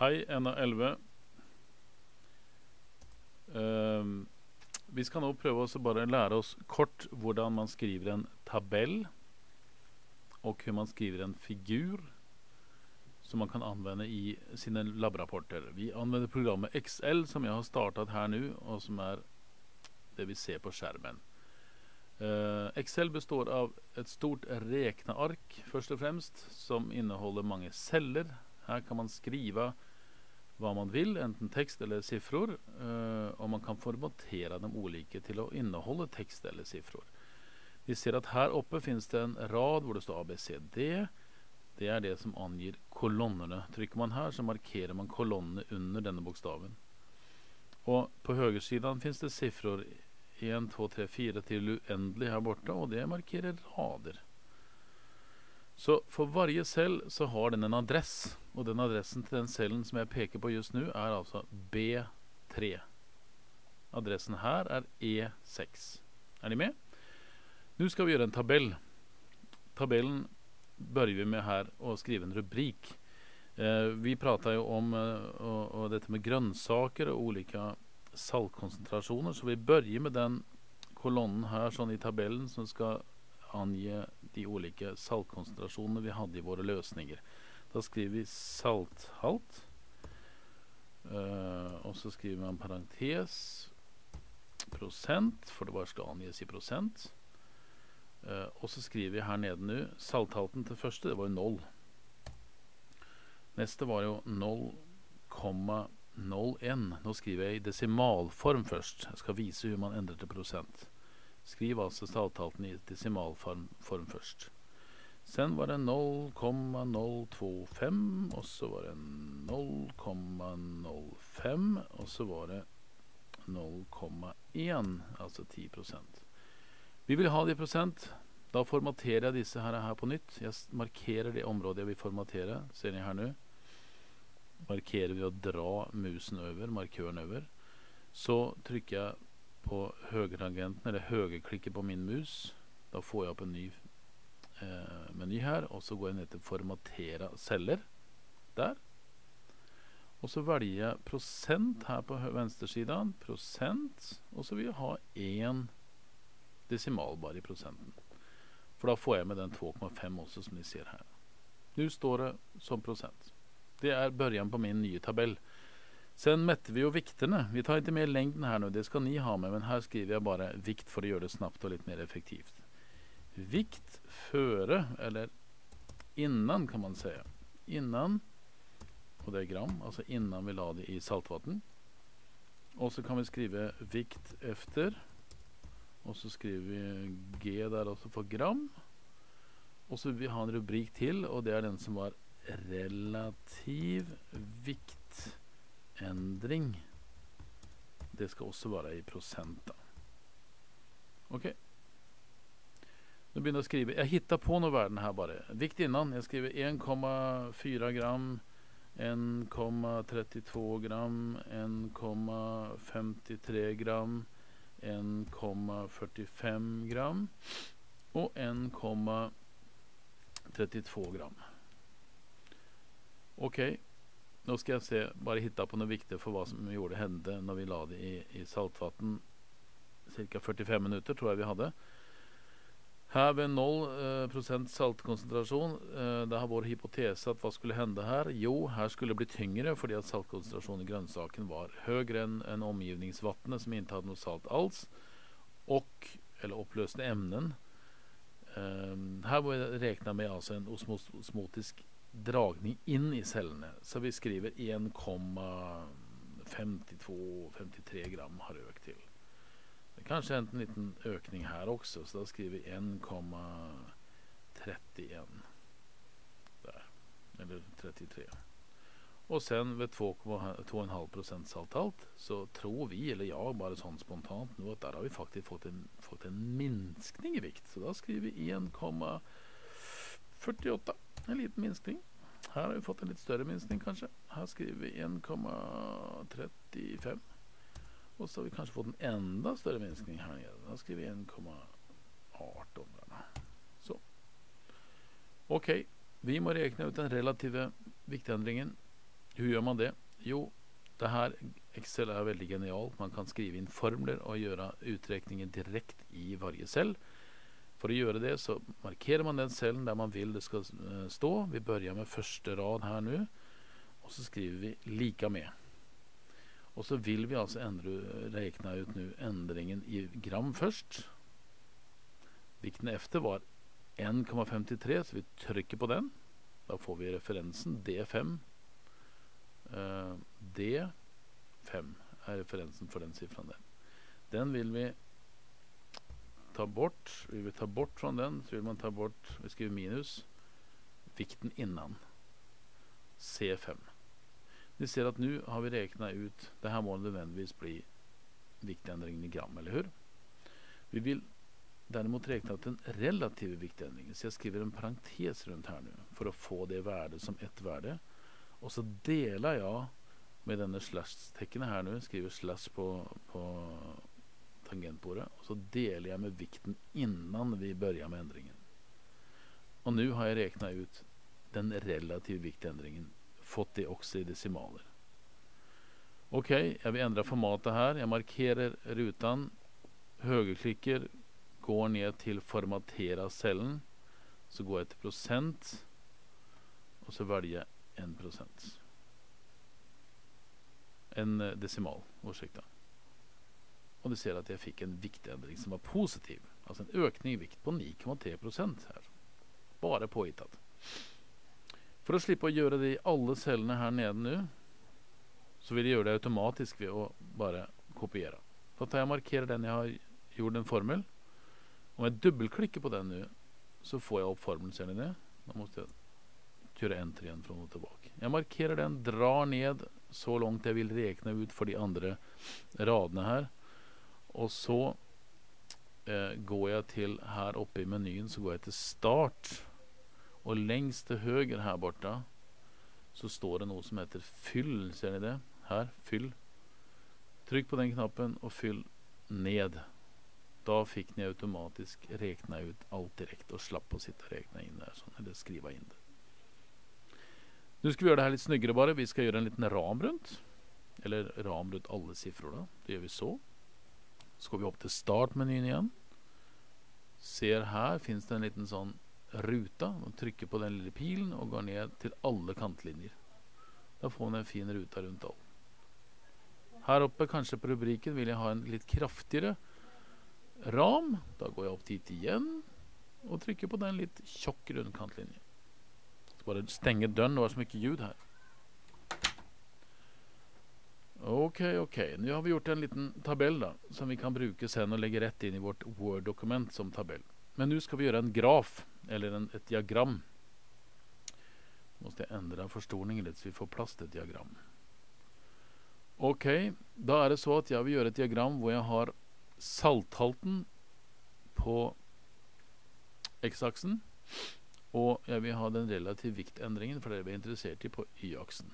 Hei, NA11. Vi skal nå prøve å bare lære oss kort hvordan man skriver en tabell, og hvordan man skriver en figur, som man kan anvende i sine labrapporter. Vi anvender programmet Excel, som jeg har startet her nå, og som er det vi ser på skjermen. Excel består av et stort rekneark, først og fremst, som inneholder mange celler. Her kan man skrive hva man vil, enten tekst eller siffror, og man kan formatere dem ulike til å inneholde tekst eller siffror. Vi ser at her oppe finnes det en rad hvor det står ABCD. Det er det som angir kolonnerne. Trykker man her, så markerer man kolonnene under denne bokstaven. Og på høyresiden finnes det siffror 1, 2, 3, 4 til uendelig her borte, og det markerer rader. Så for varje cell så har den en adress, og den adressen til den cellen som jeg peker på just nå er altså B3. Adressen her er E6. Er de med? Nå skal vi gjøre en tabell. Tabellen börjar vi med her å skrive en rubrik. Vi prater jo om dette med grønnsaker og olika saltkonsentrasjoner, så vi börjar med den kolonnen her sånn i tabellen som skal ange de olika saltkonsentrasjoner vi hadde i våre løsninger. Da skriver vi salthalt, og så skriver man parentes, prosent, for det bare skal anges i prosent. Og så skriver vi her nede nå, salthalten til første, det var jo 0. Neste var jo 0,01. Nå skriver jeg i desimalform først. Jeg skal vise hvordan man endrer til prosent. Skriv altså salthalten i desimalform først. Sen var det 0,025, og så var det 0,05, og så var det 0,1, altså 10%. Vi vil ha det i prosent. Da formaterer jeg disse her på nytt. Jeg markerer det området jeg vil formatere. Ser ni her nå? Markerer vi å dra musen over, markøren over. Så trykker jeg på høyretangenten, eller høyreklikker på min mus. Da får jeg opp en ny meny her, og så går jeg ned til formatere celler. Der. Og så velger jeg prosent her på venstre siden. Prosent. Og så vil jeg ha 1 desimalbar i prosenten. For da får jeg med den 2,5 også, som ni ser her. Nå står det som prosent. Det er början på min nye tabell. Sen mätte vi jo viktene. Vi tar ikke med lengden her nå, det skal ni ha med, men her skriver jeg bare vikt for å gjøre det snabbt og litt mer effektivt. Vikt føre, eller innan kan man säga. Innan, og det er gram, altså innan vi la det i saltvatten. Og så kan vi skrive vikt efter, og så skriver vi G der også for gram. Og så vil vi ha en rubrik til, og det er den som var relativ viktendring. Det skal også være i prosent da. Ok. Nå begynner jeg å skrive. Jeg hittar på noe verden her bare. Vikt innan. Jeg skriver 1,4 gram, 1,32 gram, 1,53 gram, 1,45 gram og 1,32 gram. Ok, nå skal jeg se, bare hitta på noe viktig for hva som gjorde hende når vi la det i saltvatten. Cirka 45 minutter tror jeg vi hadde. Her ved 0% saltkonsentrasjon, det har vår hypotese at hva skulle hende her? Jo, her skulle det bli tyngre fordi at saltkonsentrasjonen i grønnsaken var høyere enn omgivningsvattnet som ikke hadde noe salt alls, eller oppløste emnen. Her må vi rekne med altså en osmotisk dragning inn i cellene, så vi skriver 1,52-53 gram har økt til. Det er kanskje en liten økning her også, så da skriver vi 1,31 der, eller 33. Og sen ved 2,5% salthalt, så tror vi, eller jeg, bare sånn spontant nå, at der har vi faktisk fått en minskning i vikt. Så da skriver vi 1,48, en liten minskning. Her har vi fått en litt større minskning kanskje. Her skriver vi 1,35. Og så har vi kanskje fått en enda større minskning her nede. Da skriver vi 1,18 der. Så. Ok, vi må rekne ut den relative viktendringen Hur gör man det? Jo, det här Excel är väldigt genialt. Man kan skriva in formler och göra uträkningen direkt i varje cell. För att göra det så markerar man den cellen där man vill det ska stå. Vi börjar med första rad här nu. Och så skriver vi lika med. Och så vill vi alltså räkna ut nu ändringen i gram först. Vikten efter var 1,53, så vi trycker på den. Då får vi referensen D5. D5 är referensen för den siffran där. Den vill vi ta bort. Vi vill ta bort från den, så vill man ta bort, vi skriver minus, vikten innan. C5. Ni ser att nu har vi räknat ut, det här må nödvändigtvis bli viktändringen i gram, eller hur? Vi vill däremot räkna ut den relativa viktändringen, så jag skriver en parentes runt här nu för att få det värde som ett värde. Och så delar jag med den slash-tecken här nu, skriver slash på tangentbordet, och så delar jag med vikten innan vi börjar med ändringen. Och nu har jag räknat ut den relativa viktändringen, fått det också i decimaler. Okej, jag vill ändra formatet här. Jag markerar rutan, högerklickar, går ner till formatera cellen, så går jag till procent och så väljer jag 1%. En decimal, ursäkta. Och du ser att jag fick en viktändring som var positiv. Alltså en ökning i vikt på 9,3% här. Bara påhittat. För att slippa göra det i alla cellerna här nere nu, så vill jag göra det automatiskt vid att bara kopiera. Då tar jag och markerar den jag har gjort en formel. Om jag dubbelklickar på den nu, så får jag upp formeln, ser ni det? Då måste jag göra enter igen från och tillbaka. Jag markerar den, drar ned så långt jag vill räkna ut för de andra raderna här. Och så går jag till här uppe i menyn, så går jag till start. Och längst till höger här borta så står det något som heter fyll, ser ni det? Här, fyll. Tryck på den knappen och fyll ned. Då fick ni automatiskt räkna ut allt direkt och slapp att sitta och räkna in där, eller skriva in det. Nu ska vi göra det här lite snyggare bara. Vi ska göra en liten ram runt. Eller ram runt alla siffror då. Det gör vi så. Så går vi upp till startmenyn igen. Ser här finns det en liten sån ruta. Man trycker på den lilla pilen och går ner till alla kantlinjer. Då får man en fin ruta runt all. Här uppe kanske på rubriken vill jag ha en lite kraftigare ram. Då går jag upp dit igen och trycker på den lite tjock runt kantlinjen. Så bara stänger dörren, det var så mycket ljud här. Okej. Nu har vi gjort en liten tabell då, som vi kan bruka sen och lägga rätt in i vårt Word-dokument som tabell. Men nu ska vi göra en graf, eller ett diagram. Måste jag ändra förstorningen lite så vi får plats till ett diagram. Okej, då är det så att jag vill göra ett diagram där jag har salthalten på x-axeln och jag vill ha den relativa viktändringen, för det är vi intresserade på y-axeln.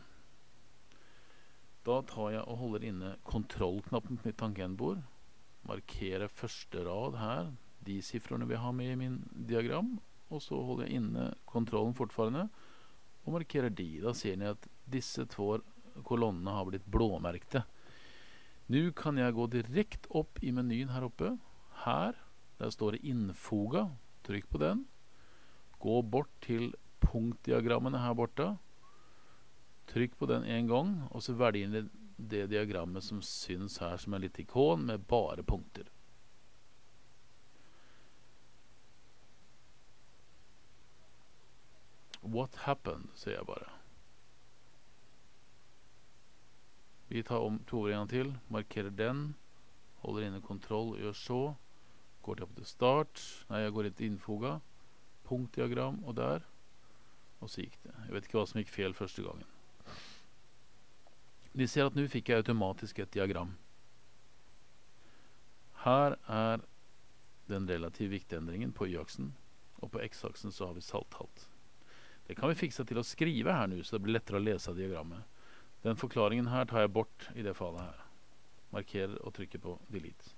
Då tar jag och håller inne kontrollknappen på mitt tangentbord, markerar första rad här, de siffrorna vi har med i min diagram, och så håller jag inne kontrollen fortfarande och markerar de. Då ser ni att dessa två kolonnerna har blivit blåmärkta. Nu kan jag gå direkt upp i menyn här uppe. Här, där står det infoga. Tryck på den. Gå bort till punktdiagrammen här borta. Tryck på den en gång och så välj in det diagrammet som syns här som en liten ikon med bara punkter. What happened, säger jag bara. Vi tar om tvåan till, markerar den, håller inne kontroll och gör så. Går till start, nej jag går inte infoga, punktdiagram och där. Och så gick det. Jag vet inte vad som gick fel första gången. Ni ser att nu fick jag automatiskt ett diagram. Här är den relativa viktändringen på y-axeln och på x-axeln så har vi salthalt. Det kan vi fixa till att skriva här nu så det blir lättare att läsa diagrammet. Den förklaringen här tar jag bort i det fallet här. Markerar och trycker på delete.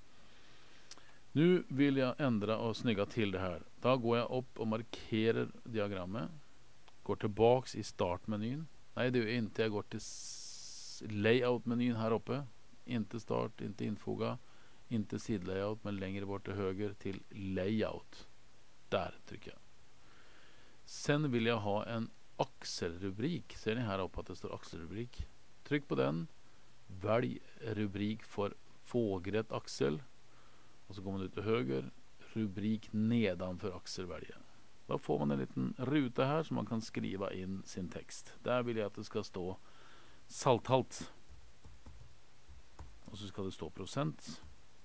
Nu vill jag ändra och snygga till det här. Då går jag upp och markerar diagrammet. Går tillbaks i startmenyn. Nej, det är inte. Jag går till layout-menyn här uppe. Inte start, inte infoga, inte sidlayout, men längre bort till höger till layout. Där trycker jag. Sen vill jag ha en axelrubrik. Ser ni här uppe att det står axelrubrik? Tryck på den. Välj rubrik för vågrätt axel. Och så går man ut till höger. Rubrik nedanför axelväljen. Då får man en liten ruta här som man kan skriva in sin text. Där vill jag att det ska stå salthalt. Och så ska det stå procent.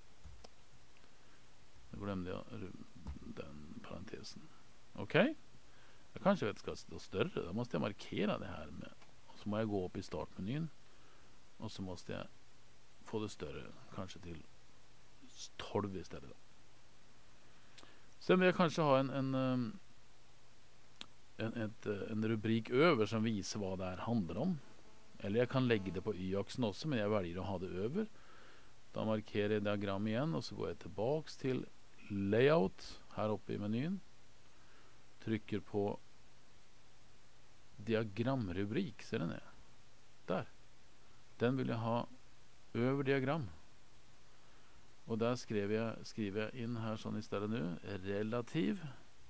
Nu glömde jag den parentesen. Okej. Jag kanske vet att det ska stå större. Då måste jag markera det här med. Och så måste jag gå upp i startmenyn. Och så måste jag få det större. Kanske till 12 istället. Sen vill jag kanske ha en rubrik över som visar vad det här handlar om. Eller jag kan lägga det på y-axeln också, men jag väljer att ha det över. Då markerar jag diagram igen och så går jag tillbaks till layout här uppe i menyn. Trycker på diagramrubrik, ser den är? Där. Den vill jag ha över diagram. Och där skriver jag in här sån istället nu. Relativ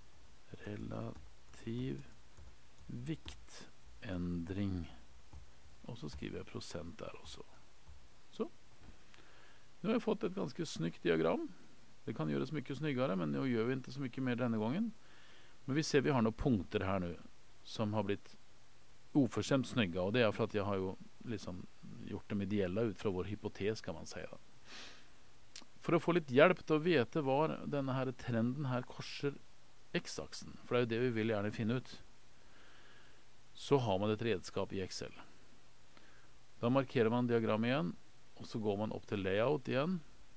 viktändring. Och så skriver jag procent där också. Så. Nu har jag fått ett ganska snyggt diagram. Det kan göras mycket snyggare, men nu gör vi inte så mycket mer denna gången. Men vi ser vi har några punkter här nu som har blivit oförskämt snygga. Och det är för att jag har ju liksom gjort dem ideella ut från vår hypotes, kan man säga. För att få lite hjälp då att veta var den här trenden här korsar x-axeln. För det är ju det vi vill gärna finna ut. Så har man ett redskap i Excel. Då markerar man diagram igen. Och så går man upp till layout igen.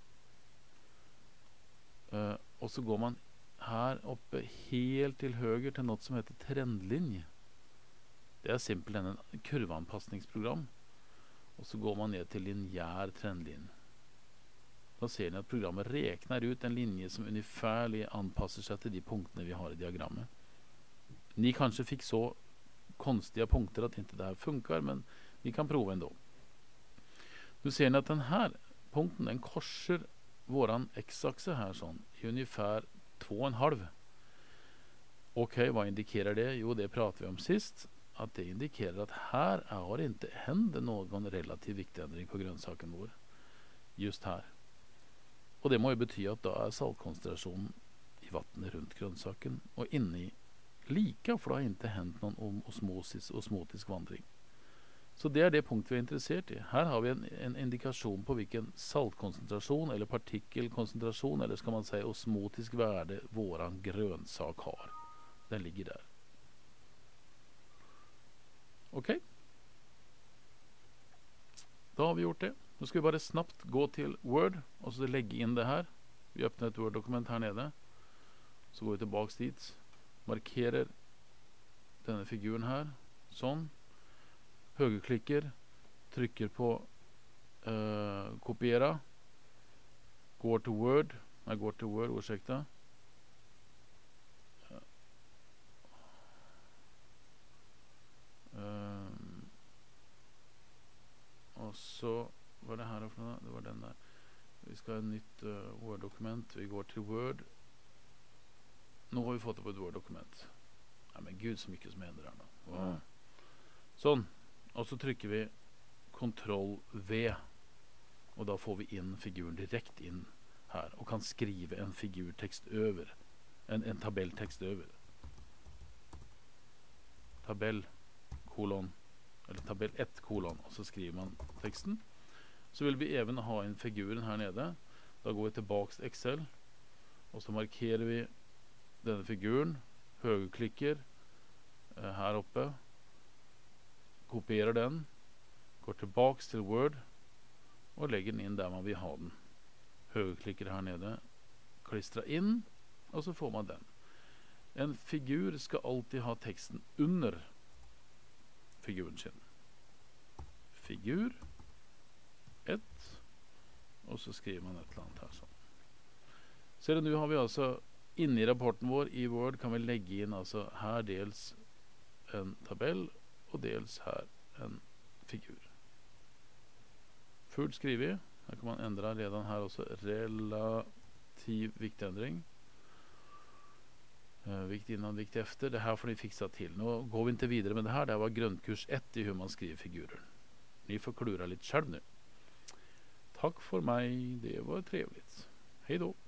Och så går man här uppe helt till höger till något som heter trendlinje. Det är simpelthen en kurvanpassningsprogram. Och så går man ner till linjär trendlinje. Då ser ni att programmet räknar ut en linje som ungefär anpassar sig till de punkterna vi har i diagrammet. Ni kanske fick så konstiga punkter att inte det här funkar, men ni kan prova ändå. Nu ser ni att den här punkten, den korsar våran x-axel här sån i ungefär 2,5. Okej, vad indikerar det? Jo, det pratade vi om sist. Att det indikerar att här har inte hänt någon relativ viktändring på grönsaken vår. Just här. Och det må ju betyda att då är saltkoncentrationen i vattnet runt grönsaken och inne i lika, för det har inte hänt någon osmotisk vandring. Så det är det punkt vi är intresserade i. Här har vi en indikation på vilken saltkoncentration eller partikelkoncentration, eller ska man säga osmotisk värde, våran grönsak har. Den ligger där. Okej. Då har vi gjort det. Nu ska vi bara snabbt gå till Word och så lägga in det här. Vi öppnar ett Word-dokument här nere. Så går vi tillbaka dit. Markerar denna figuren här. Sån. Högerklickar. Trycker på kopiera. Går till Word. Jag går till Word, ursäkta. Och så var det här för något? Det var den där. Vi ska ha ett nytt Word-dokument. Vi går till Word. Nu har vi fått det på ett Word-dokument. Ja, men gud så mycket som händer här nu. Wow. Sån. Och så trycker vi Ctrl-V. Och då får vi in figuren direkt in här. Och kan skriva en figurtext över. En tabelltext över. Tabell kolon. Eller tabell 1 kolon. Och så skriver man texten. Så vill vi även ha en figuren här nere. Då går vi tillbaks till Excel. Och så markerar vi den figuren. Högerklickar. Här uppe. Kopierar den. Går tillbaks till Word. Och lägger den in där man vill ha den. Högerklickar här nere. Klistra in. Och så får man den. En figur ska alltid ha texten under figuren sin. Figur 1 och så skriver man ett eller annat här så. Så nu har vi alltså inne i rapporten vår i Word kan vi lägga in alltså här dels en tabell och dels här en figur. Fullt skrivet. Her kan man ändra redan här också. Relativ viktendring. Vikt innan, vikt efter. Det här får ni fixa till. Nu går vi inte vidare med det här. Det här var grundkurs 1 i hur man skriver figurer. Ni får klura lite själv nu. Tack för mig. Det var trevligt. Hej då.